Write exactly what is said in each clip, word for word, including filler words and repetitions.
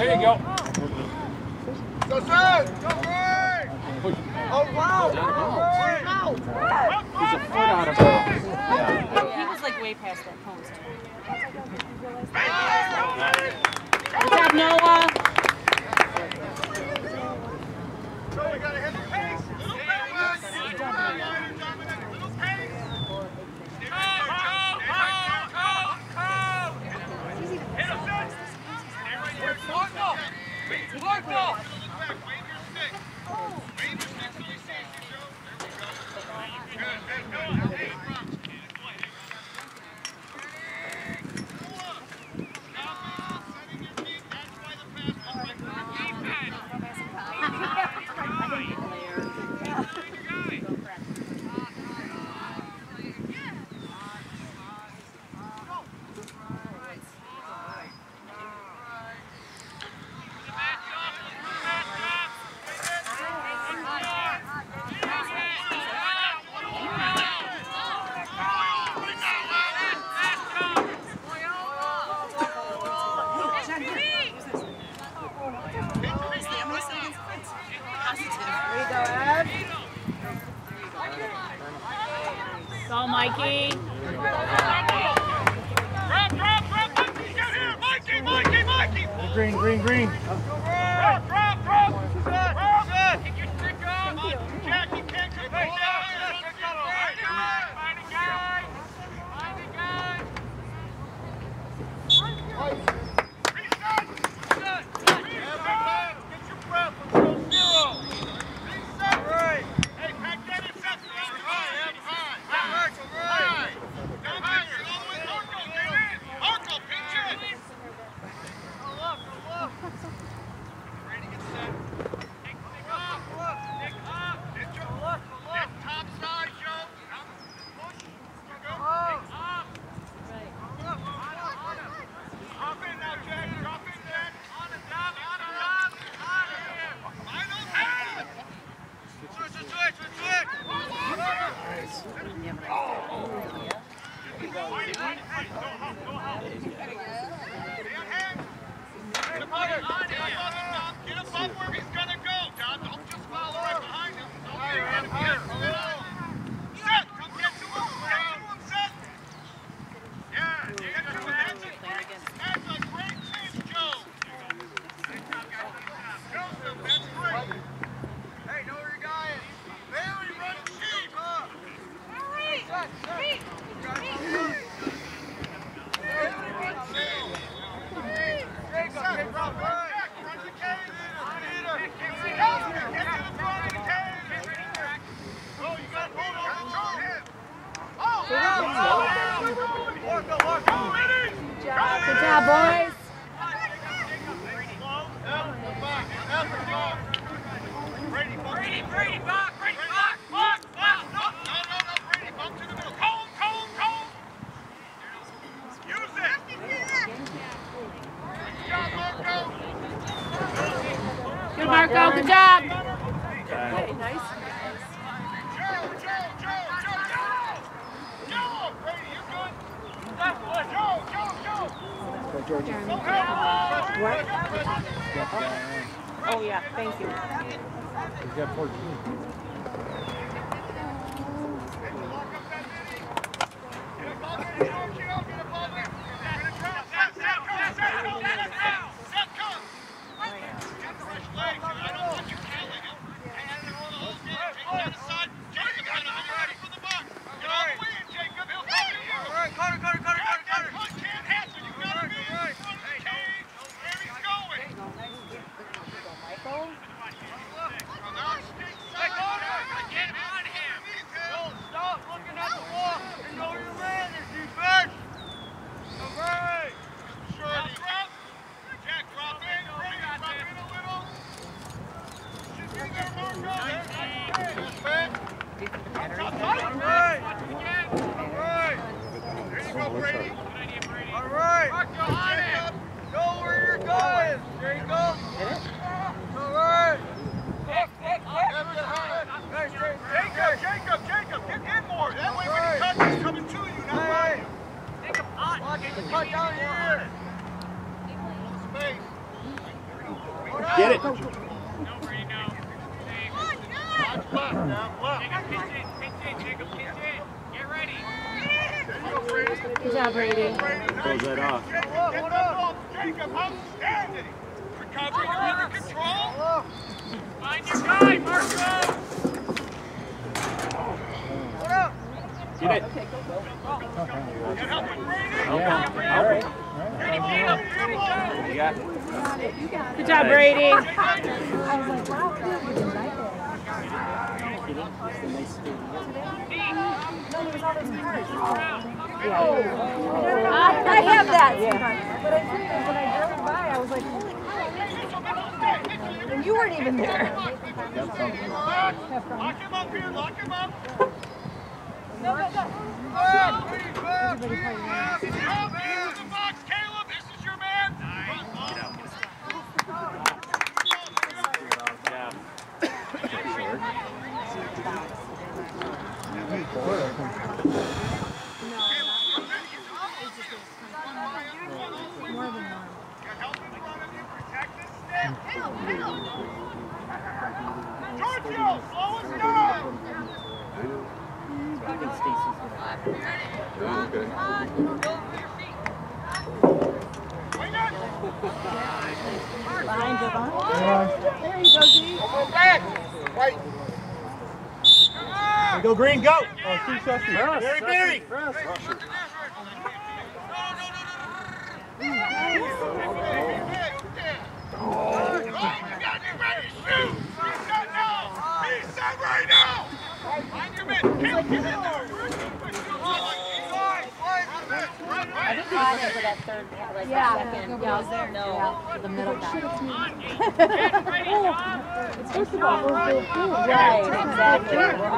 There you go. Go, sir! Go, Ray! Oh, wow! Wow! He's a foot out of bounds. Yeah. He was like way past that post. Good job, Noah. So we gotta hit the pace. Little pace. Little pace. Hit him, son. Mark off. Mark off. Wave your stick. Wave your stick till he sees you, Joe. There we go. Good, good, good. Hey, Rob. Go, Mikey. Drop, drop, drop. Get here. Mikey, Mikey, Mikey. Green, green, green. Drop, drop, drop. Set, set. Kick your stick up. Jack, you can't come back down. Find a guy. Find a guy. Find a guy. Reset. Reset. Reset. Get your breath. Let's go zero. Reset. Right. Hey, pack that in set. High, up high. High. High. Down here. All the way. Marco, get in. Marco, pinch it. Go up, go up. Ready to get set. Take, take up, go up. Take up. Get your look, look. Top side, Joe. Push. Go up. Take up. Right. Go up. Drop in now, Jay. Drop in, Jay. On the top, on the top. On here. Final hand. Switch, switch, switch, switch, switch. Nice. Oh. Go home, go home. Get above him, Don. Get above where he's gonna go, Don. Don't just follow right behind him. Don't get him here. Set. Come get to him. Get to him, Set. Yeah, get to him. That's a great, that's a great chase, Joe. Joseph, that's great. Hey, know where your guy is. Very running deep, huh? Set, set. Good job, boys. Brady, Brady, Brady, back, Brady, back, back, back. No, no, no, no, Brady, bump to the middle. Cone, cone, cone. Use it. Good job, Marco. Good, Marco. Good job. Okay, nice. Joe, Joe, Joe, Joe, Joe. Joe, Brady, you good? That's what, Joe, Joe, Joe. Go, Georgie. What? Oh, yeah. Thank you. He's got fourteen. left, down left. Get ready. Good job, Brady. Close that off. Jacob, outstanding. Recovery, you're under control. Find your guy, Marco. Get it. Get help with Brady. Yeah. All right. Ready, beat him. You got it. Good job, Brady. Yeah. I have that. Yeah. But I think when I drove by, I was like, and you weren't even there. Lock him up here, lock him up. No, no, no. Everybody help me in the box, Caleb. This is your man. Giorgio, slow us down. Behind you, behind. There you go, G. Back. Wait. Go green, go. Oh, see, Sussy. Very, very. Press. Oh, you got to get ready to shoot. He's set now. He's set right now. Find your man. Caleb, get in there. I think he was looking for that third, like Yeah. second. Yeah, I was there. No, yeah. The middle guy. It's supposed to be right, exactly.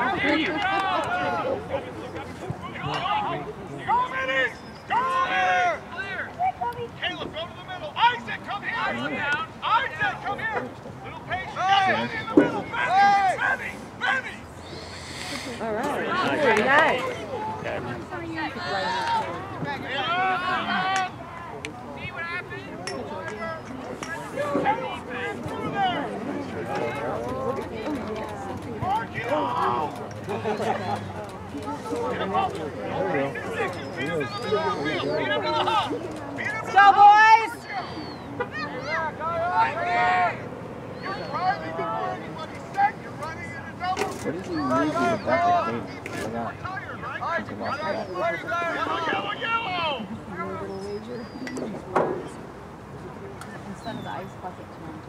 Go, Minnie! Go here! Caleb, go to the middle. Isaac, come here! Isaac, come here! Little patient guy in the middle. Benny! Benny! Benny! All right. Very nice. See what happens? Go, boys! What is he using the back of the game? Yellow, yellow! Instead of the ice bucket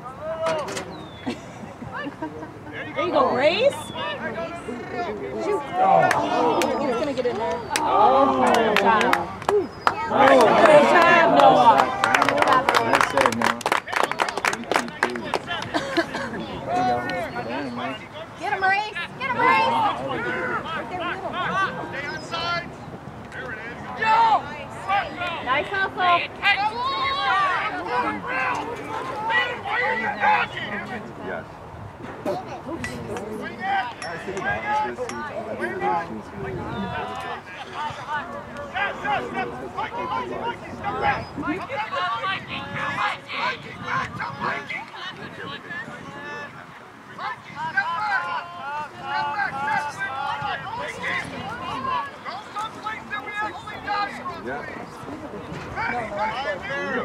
there you go, Grace. Shoot. Oh. He's going to get in there. Oh. Good job. Oh. Good job, Noah. Nice save, Noah. Get him, Maurice. Get him, Maurice. Stay outside. There it is. Go. Nice hustle. Why are you dodging? Yes. Swing it. Yes, yes, yes. Mikey, Mikey, Mikey, step back. Mikey, Mikey, Mikey, back to Mikey. Mikey, step back. Step back, step back. Mikey, go someplace that we have only guys from. Yeah. Benny, right here.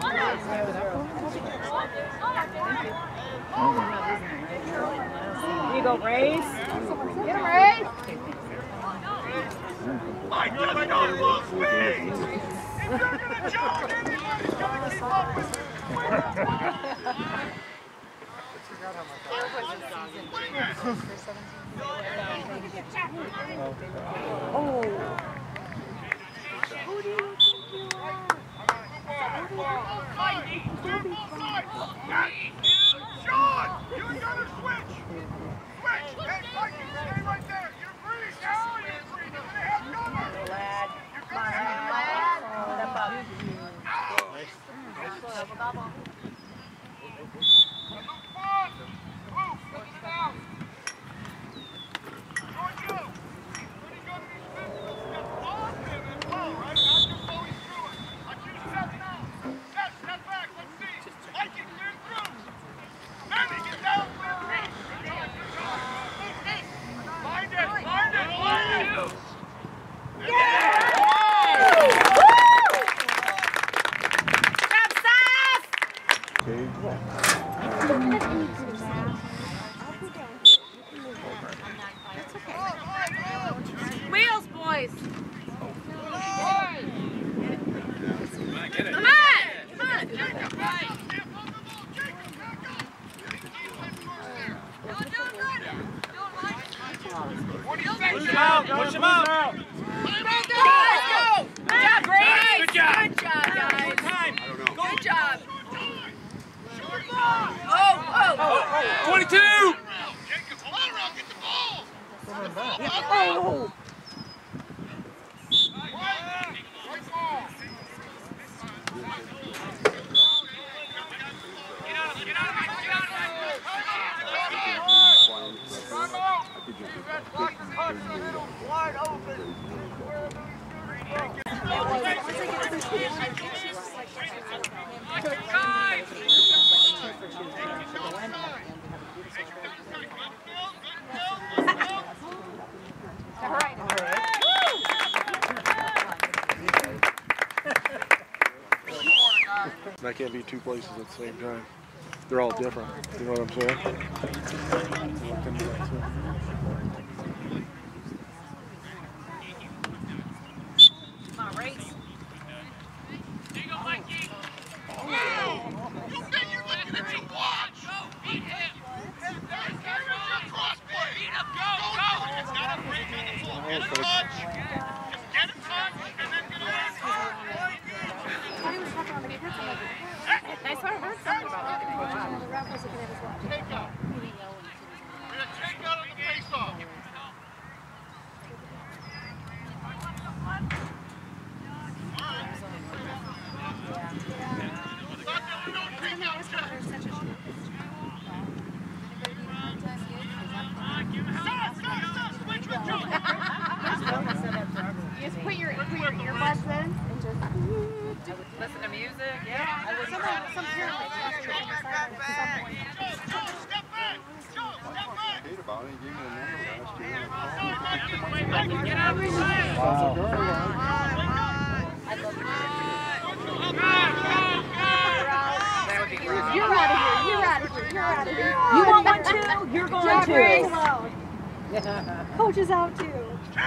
Here you go, Grace. Get him, Grace. Mike doesn't go full speed. If you're gonna jog, anybody's gonna keep up with you. Oh. Sean, you gotta switch. Switch. Hey, Mikey, stay right there. You're free. Now you're free. You're gonna have cover. Lad. You're gonna have Step up. Giorgio, pretty good Push him out! Push him out! Good job, Grace. Good job. Good job, guys. Time. Good job. Oh, oh, oh. twenty-two! Jacob, hold on around, get the ball! Oh. Get out, get out, get out! Wide open. That can't be two places at the same time. They're all different. You know what I'm saying? Come on, race. There you go, Mikey! You think you're looking at your watch? Beat him! That's your cross play. Beat him! Go, go! It's not a break on the floor. Get a touch. Just get a touch and then get a touch. Nice one. Heard something about that. Take out. We're gonna take out of the face-off. You just put your, put your earbuds in and just Listen to music. Yeah. I would some some pyramids. Step back. Joe, step back. About it, he gave me a number last year. Get out of the way! You're out of here. You're out of here. You're out of here. You want one too? You're going Jeff Grace. too. Coach is out too.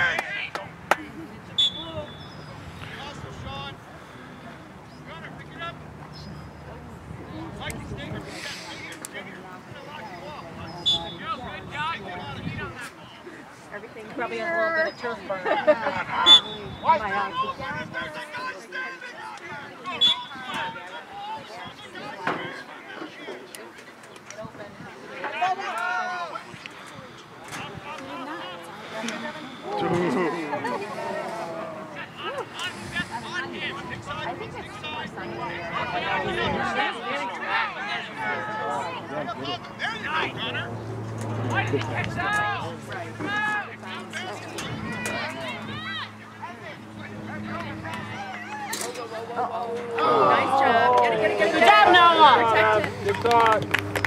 Hustle, Sean. Gunner, pick it up. Mikey, stay here. Stay here. Stay here. I'm gonna lock you up. Go, good job! Get on that ball. Everything Probably has a little bit of turf burn. Watch My that. eye. There's a guy standing out here. Mikey, catch that! Nice job. Get it, get it, get it. Good job, Noah. Protect it. Good thought.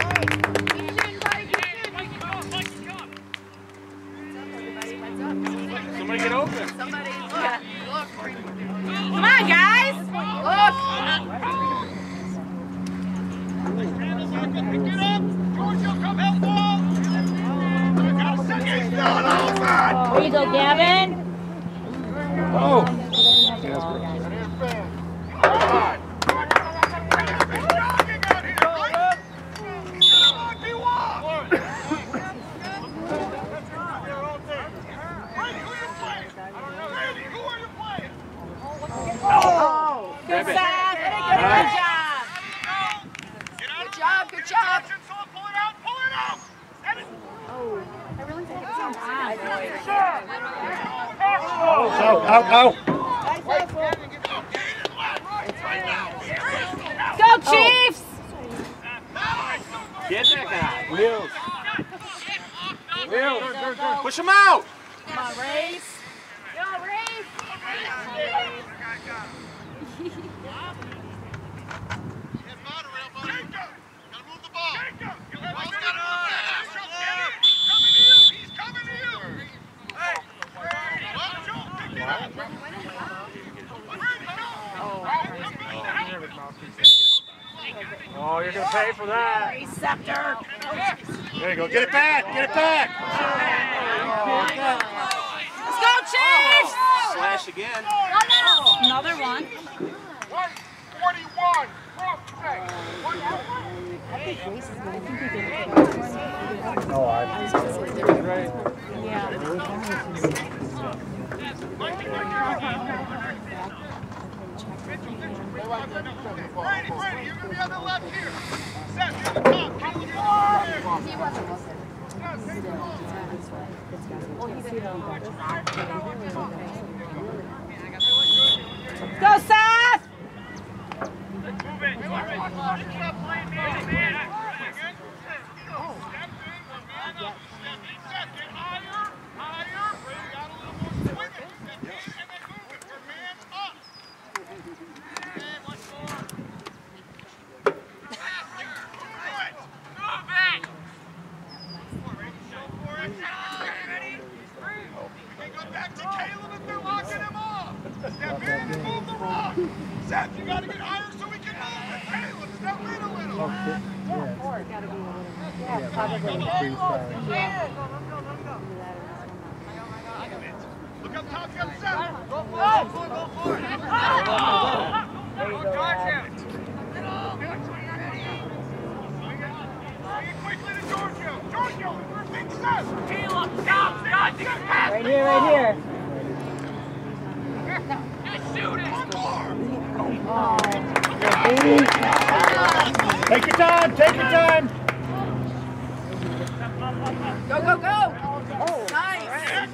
Somebody get open. Somebody look. Look. Come on, guys. Pick it up. Georgia, come help ball. He's not open. There you go, Gavin. Oh. Good job. Good job. Good job. Good job. Pull it out. Pull it out. I really think it's on. Out, out, out. Go, Chiefs. Get that guy. Wheels. Wheels. Push him out. Come on, Race. Go, Race. Gotta move the ball. Ball's gotta move fast. He's coming to you. He's coming to you. Hey. Well, Joe, pick it up. Oh, you're going to pay for that. Receptor. There you go. Get it back. Get it back. Let's go, Chiefs. Slash again. Another one. one forty-one. Cross check. Oh, I right. Yeah. Brady, Brady, you're going to be on the left here. Seth, you're the top. Keep the ball there. He wasn't looking. Seth, take the ball. Go, Seth! Move it. Stop playing man to man. Step in, one man up. Step in, Seth, get higher, higher. Brady got a little more swing it. Step in and then move it. We're man up. And one more. Good. Move it. Ready to show for it. Ready? We can go back to Caleb if they're locking him off. Step in and move the rock. Seth, you got to get higher so we can move it. Caleb, step in a little. Yeah, probably. Look up top, you got Seth. Go for it. Go for it. Go charge him. Swing it quickly to Giorgio. Giorgio, big Seth. Caleb, stop, stop. You got to pass. Right here, right here. Just shoot it. One more. Take your time, take your time. Go, go, go! Oh, nice!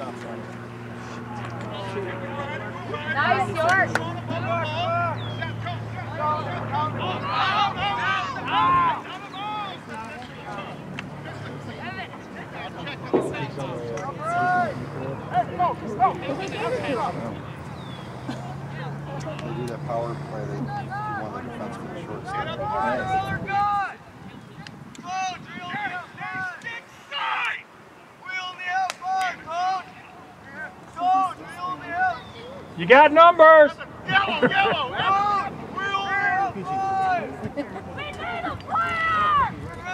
Nice, York. They do that power play. They want the defense for the short side. You got numbers. Yellow, yellow, yellow. Wheel there. We need a player.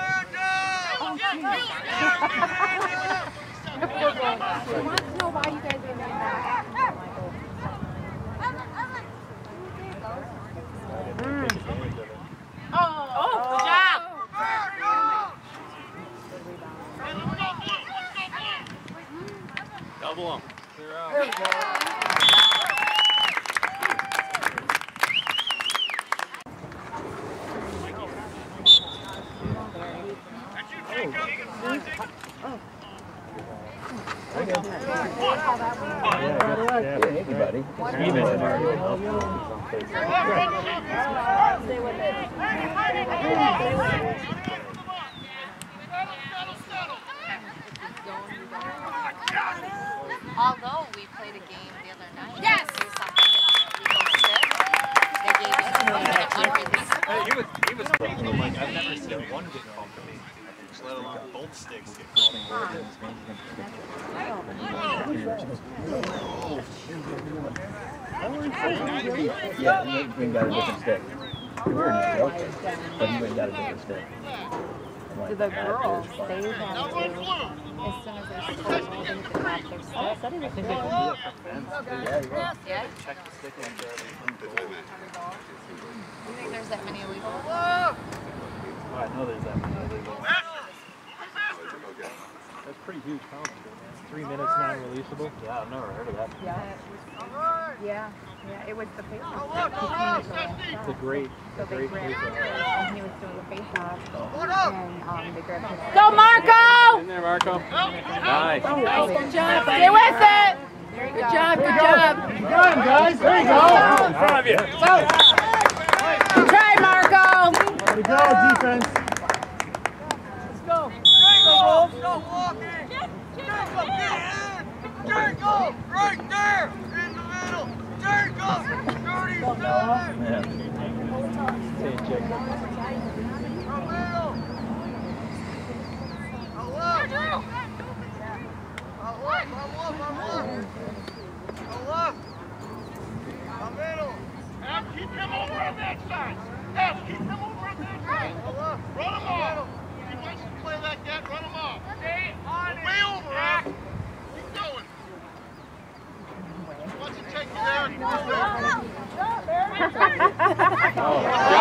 I want to know why you guys are doing that. Oh, good job! Double them. Although we played a game the other night. Yes. Based on they gave us an unreleased. Hey, he was, he was like, I've never seen one get called for me, let alone both sticks get called. Yeah, he went got a different stick. We were okay, but he went got a different stick. To the girls, they had to, as soon as they scored, they could grab their stick. I think they can do it for fence. Yeah, Yeah. Check the stick and uh, Do you think there's that many illegal? oh, I know there's that many illegal. That's pretty huge penalty, man. Three minutes non-releasable. Yeah, I've never heard of that. Yeah. Yeah. Yeah, it was the face off. It's a great, So a they great grabbed case. him, and he was doing the face off, and um, they grabbed him. Go, Marco! In there, Marco. nice. Good job, Stay with it! Good job, good job. Got him, guys. There you go. In front of you. Good try, Marco! There we go, defense. Jacob, right there, in the middle. Jacob, thirty-seven. Yeah. Hey, Jacob. The middle. Out left. Out left, out left, out left. Out left. Out middle. F, keep him over on that side. F, keep him over on that side. Out left. Run him off. If he wants to play like that, run him off. Stay on it. Way over, F. Keep going. Wants to take you there.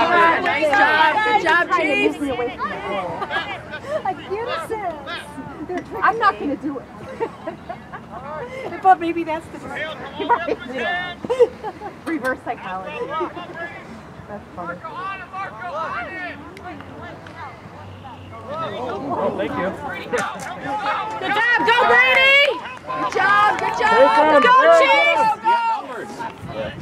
Nice job, good job, Chiefs. Like, innocence. I'm not going to do it. But maybe that's the reverse psychology. That's funny. Oh, thank you. Good job, go Brady! Good job, good job. Go Chiefs! Yeah.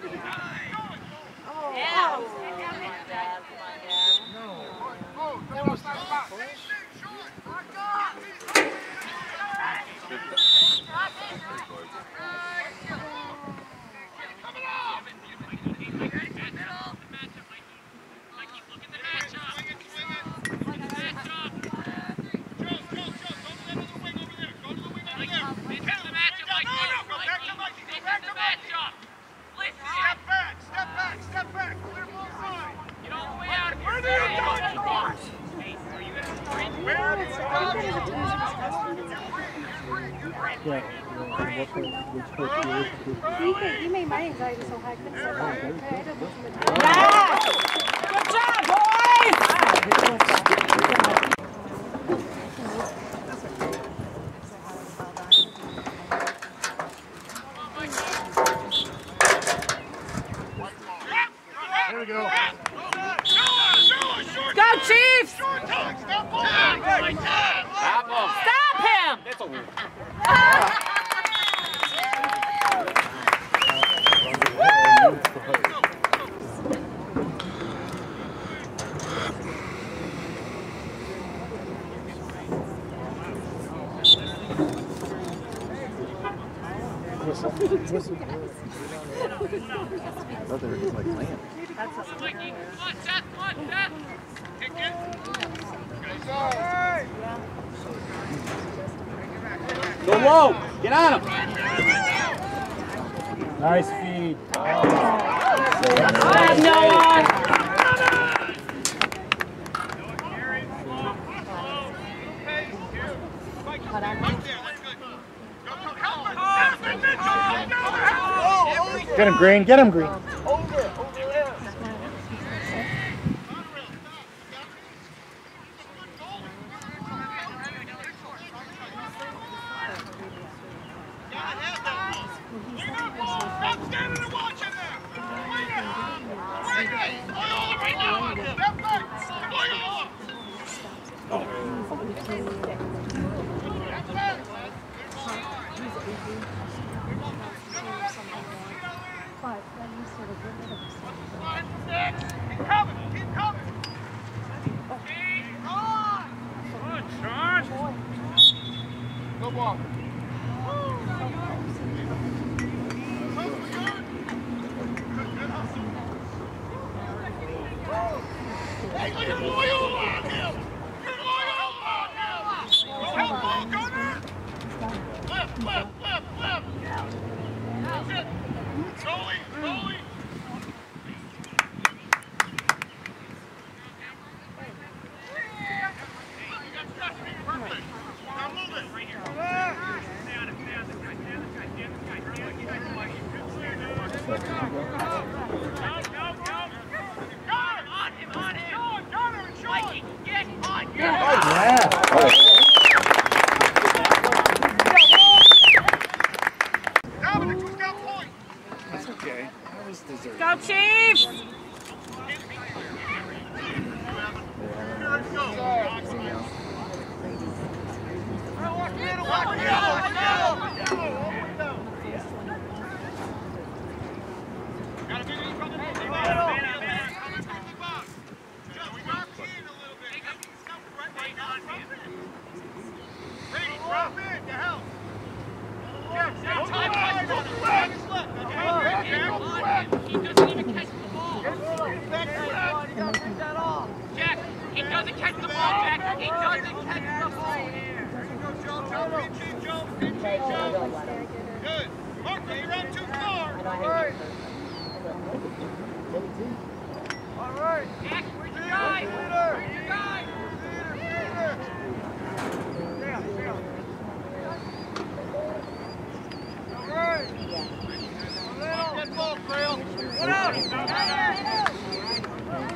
Yeah. You, you made my anxiety so high. I couldn't sit down. Okay, I didn't listen to you. Yes! Good job, boys! There we go. Go Chiefs! Stop him. Stop him! That's a weird. thought they were just like land. Go low. Get on him. Nice feed. Good, Noah! Get him, Green. Get him, Green. Go Chiefs!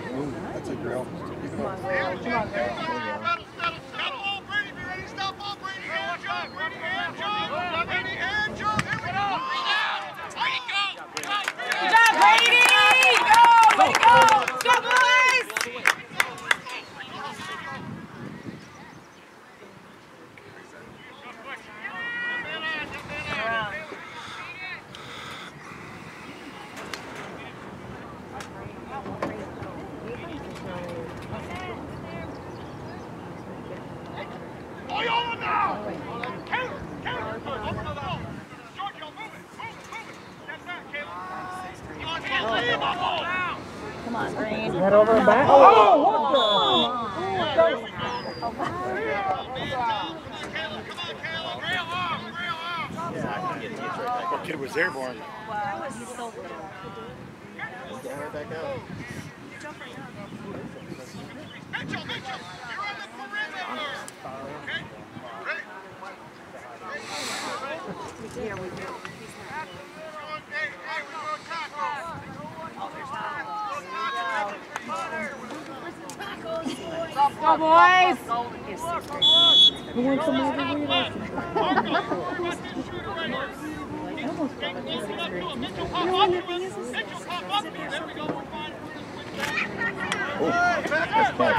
That's a grill. Come on, Brady. Be ready to stop ball, Brady. on, Green. Head over and back. Oh, what the? What kid was airborne? That was so good. Get her back out. Mitchell, Mitchell, you're on the perimeter. Okay? Ready? Yeah, we do. Hey, hey, we're going tacos. Go, boys! Who wants some margarita? Oh, nice catch.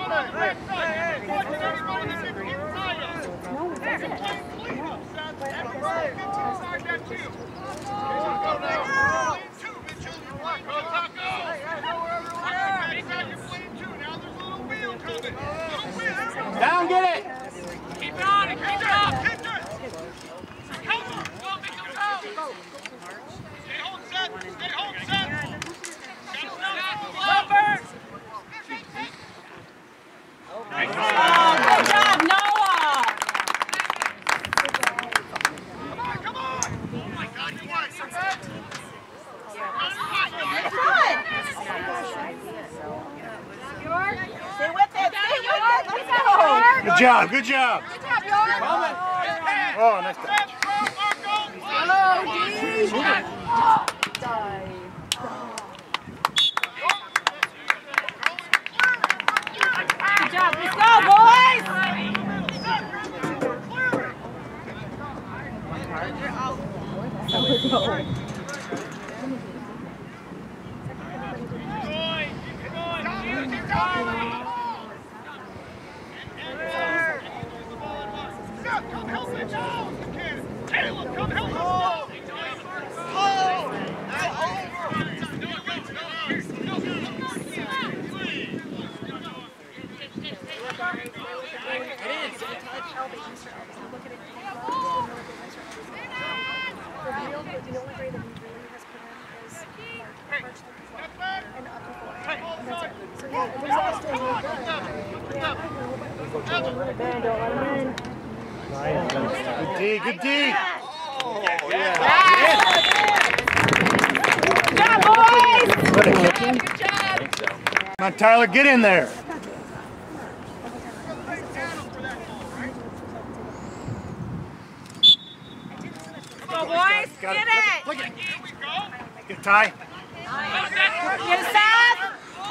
Down, get it! Keep it on, keep it up, keep it! Come on, go, make it out! Stay home set, stay home set! Lovers! Oh, good job, Noah! Come on, come on! Oh my God, you're right, you're right! Stay with it, stay with it, let's go! Good job, good job. Good job, York! Oh, nice touch. Hello, good job, let's go, boys! Come help me now! Caleb, come help us! Oh! Now over! Good D, good D. Oh, yeah. Good job, boys! What a kicking. Good job! Come on, Tyler, get in there. Go, boys! Got Get it. it! Look at it. Get it, Ty. Get it, Seth!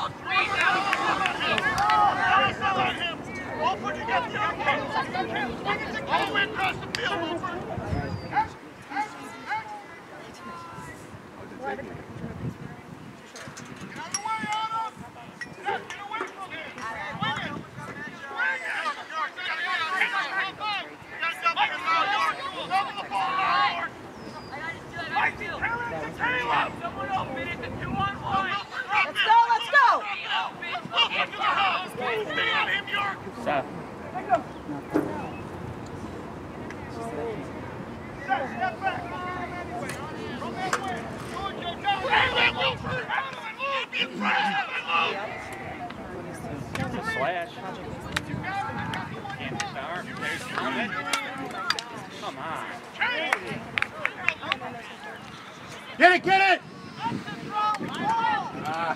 Wolford, you got the all the way across the field, Wolford. Get out of the way, Adam. Get away from him. Swing it. Swing it. York, you gotta get out. You gotta double him now, York. Double the ball now, York. Mikey, Caleb, Caleb. Someone open it to two on one. Let's go, let's go! Wilson to the house. Stay on him, York. Stop. Step back. From that way. George, go down. Hey, let Wilford. Out and move. Be fresh. Out and move. Slash. Can't power. There's Helmet. Come on. Get it, get it. Ah.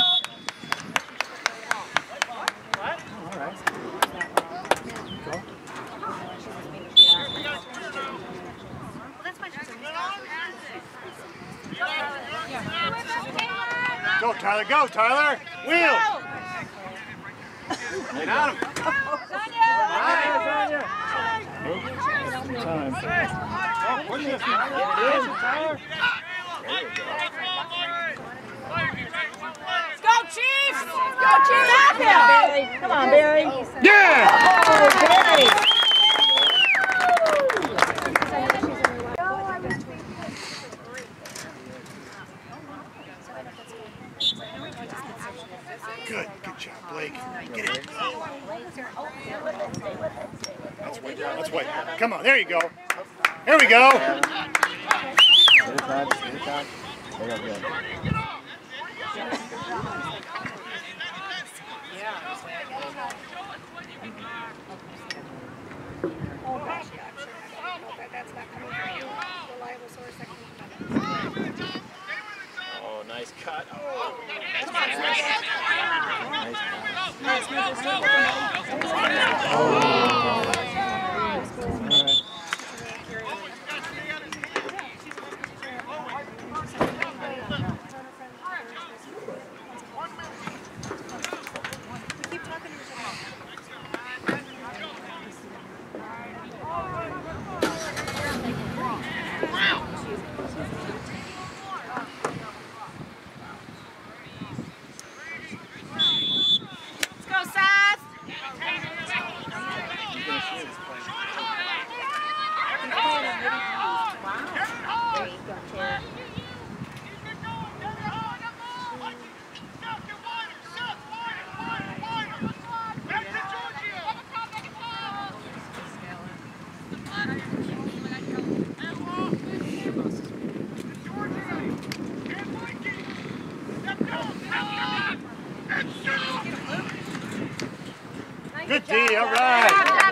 Go, Tyler, go, Tyler. Wheel. Get out of him. Time. Oh, push it. Let's go, Chiefs! Let's go, Chiefs! Stop him! Come on, Barry. Yeah. Oh, Barry! Good, good job, Blake. Get it. That's way down. That's way down. Come on, there you go. There we go. Get it, Todd. Get it, Todd. There you go, good. Nice cut. Oh. Good D, all right.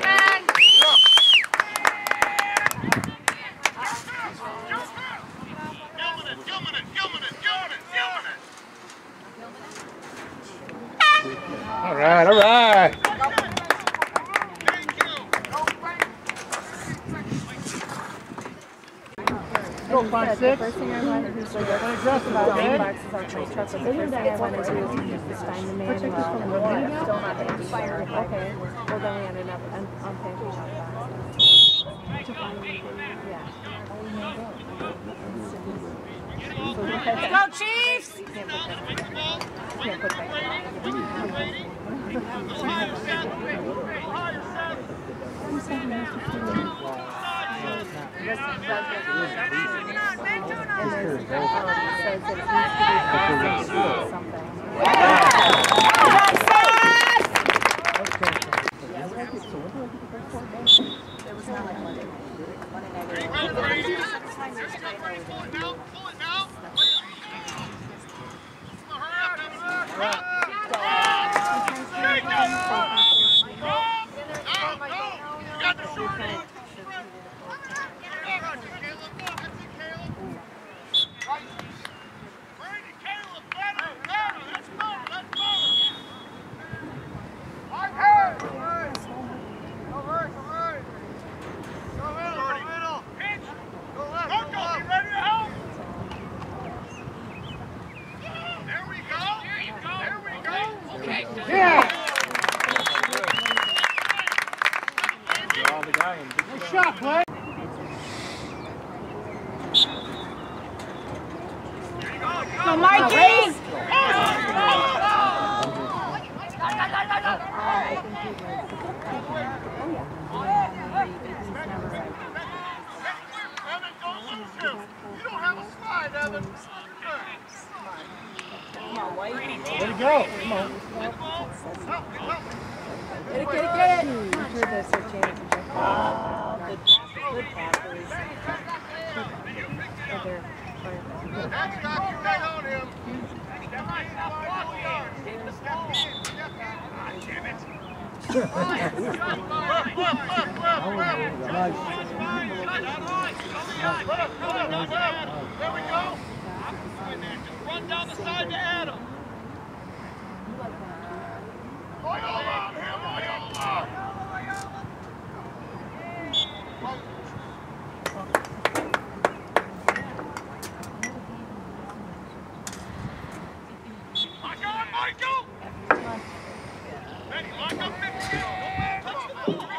All right, all right. Go five six. The first thing I wanted to do was like about game boxes on my truck. The first thing I wanted to do was just find the manual. Still not expired. Okay. Well, then we ended up on paper shop boxes. Yeah. Go Chiefs! Can't put that. Can't put that. And there's, um, says that it needs to be something. It was not like Monday. Monday night. Pull it now, pull it now. You got the shooter. Go, Mikey! Let it go. Come on. Get it, get it, get it! I'm sure there's a chance to check that. Good, good passes. But they're trying to- That's got you right on him. There we go. Run down the side to Adam. Loyola, Loyola. Lock on, Michael. Ready, lock up midfield. Don't touch the ball.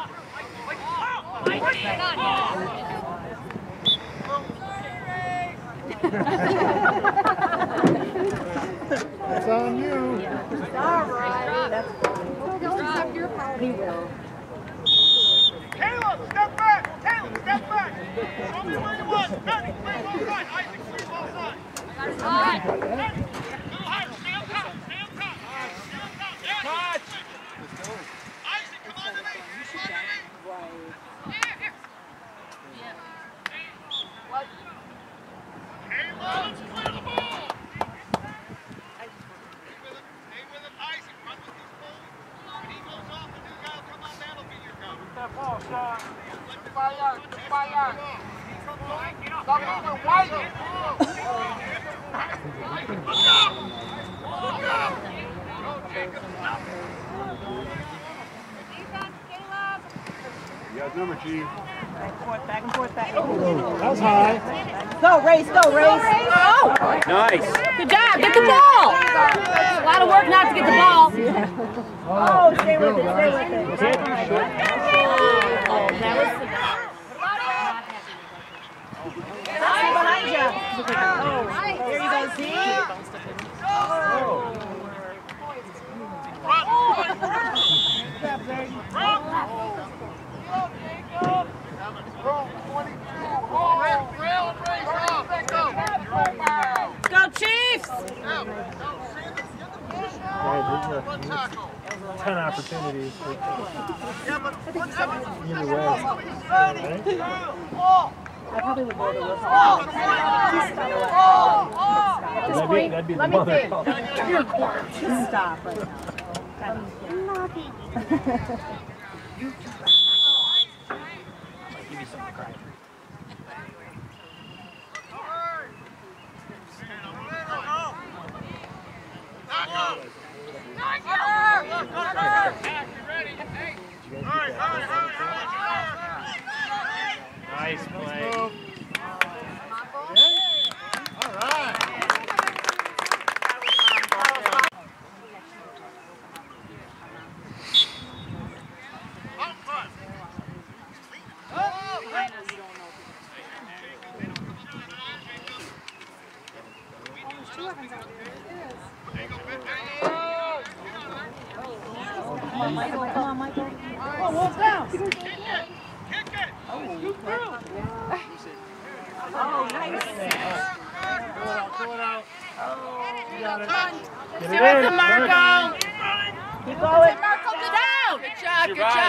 That's on you. All right. That's Drop your power. He will. Caleb, step back. Caleb, step back. Show me where you want. Benny, play ball side. Isaac, play ball side. All right. Benny, little higher. Stay up top. Stay up top. Stay up top. Yeah. Touch. Isaac, come on to me. Come on to me. Here, here. What? Caleb, clear the ball. That ball, Sean. Fire, fire. Stop moving, White. You got number, Chief. Back and forth, back and forth, back and forth. That was high. Go, race, go, race. Oh! Nice. Good job, get the ball! A lot of work not to get the ball. Oh, stay with it, stay with it. Oh, that was the... Stay behind you. Oh, there you go, see? Oh. Go Chiefs! Ten opportunities. Either way. I probably would go to Wilson. At this That'd be, point, that'd be the let me mother. think. You're corn. Just stop right now. Give me something to cry. Nice play. All right. Come on, Michael, come on, Michael. Oh, what's down? Kick it. Kick it. Oh, nice. Pull it out. Stay with the Marco. Keep going. Marco, go down. Good job, good job.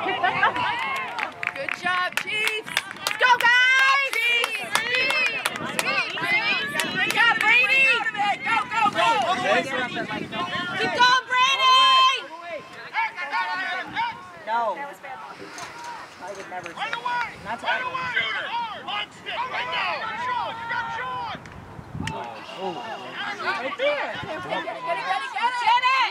Good job, Chiefs. Go, guys. Good job, Brady. Go, go, go. Keep going, Brady. No. I would never. Right away. Not to Right away. Shooter. Launch stick. Right now. Sean, you got Sean. Right there. Get it, get it, get it, get it.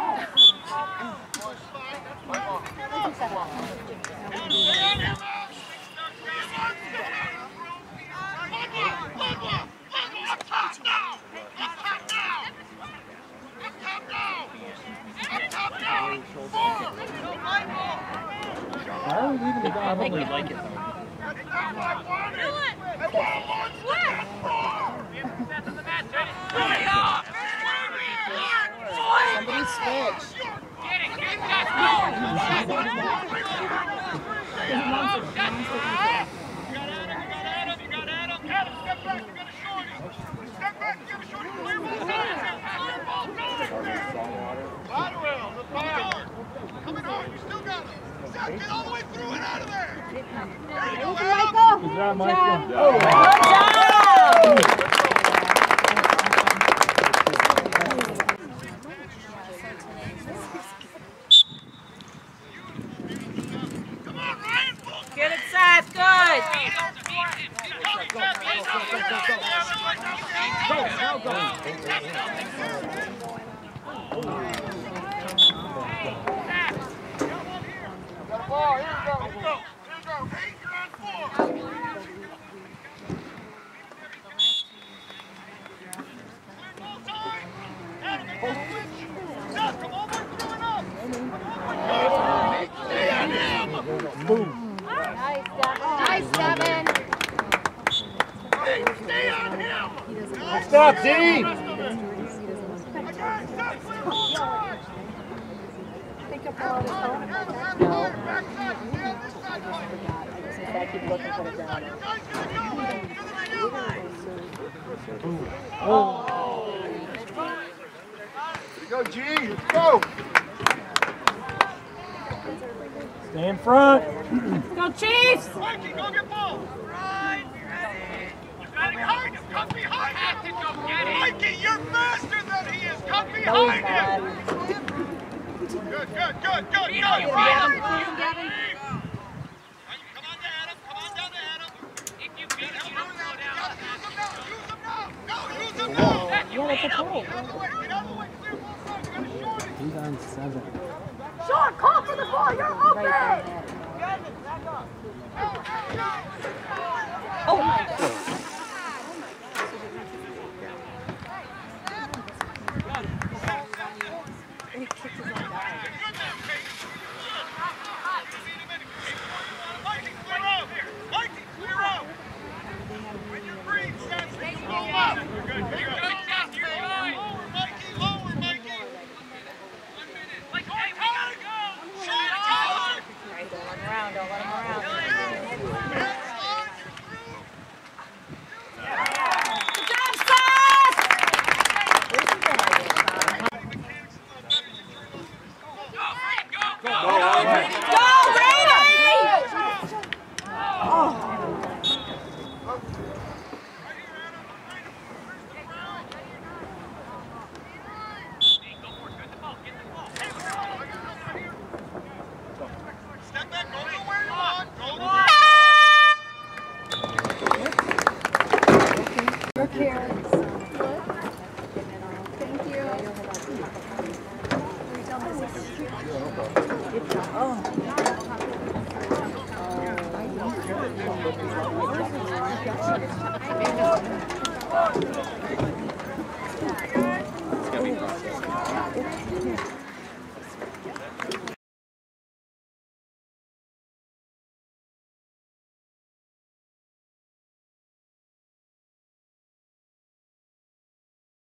Up top now. Up top now. Up top now. Up top now. Four. Why are we leaving the guy? I think we'd like it though. That's not what I wanted. That's what I wanted. Somebody switch. Get it, get it, let's go. You got Adam, you got Adam, you got Adam. Adam, step back, you got a shorty. Step back, you got a shorty. Clear ball, clear ball, Botterill, the power. Coming hard, you still got him. Zach, get all the way through and out of there. There you go, Adam. Good job, Michael. Good job. Come on, Ryan. Get it, Seth. Good. Go, go, go. Got a ball. Here we go. Here we go. Here we go. Eight, you're on four. Clear ball time. Adam, make a switch. Seth, come all the way through and up. Stay on him. Nice, Devin. Hey, stay on him. Stop, D. Again, Seth, clear ball time. Think of all this Adam, Adam, Adam, backside. Stay on this side, Mike. I keep looking for the Your ground. guys gotta go. You're the Oh. Here you go, G. Let's go. Stay in front. Go Chiefs! Mikey, go get ball. Right, ready. You got it behind him. Come behind him. To go get it. Mikey, you're faster than he is. Come behind him. Good, good, good, good, good. Adam, Right. Adam, Come on to Adam. Come on down to Adam. If you beat him, you don't slow down. Use him now. Use him now. Go, use him now. that's a total. He's on seven. Sean, call for the ball. You're open. Oh my God. He kicked his own guy. Mikey, clear out here. Mikey, clear out. When you're free, Seth, you go up. You're good. You're good. Lower, Mikey. Lower, Mikey. One minute. Like, hey, Tyler, go. Shoot, Tyler. Right, don't let him around, don't let him around. Good job, Seth! Go, Go, Brady! Oh. Step back, go to where you want. Go to Your care. Thank you. Oh.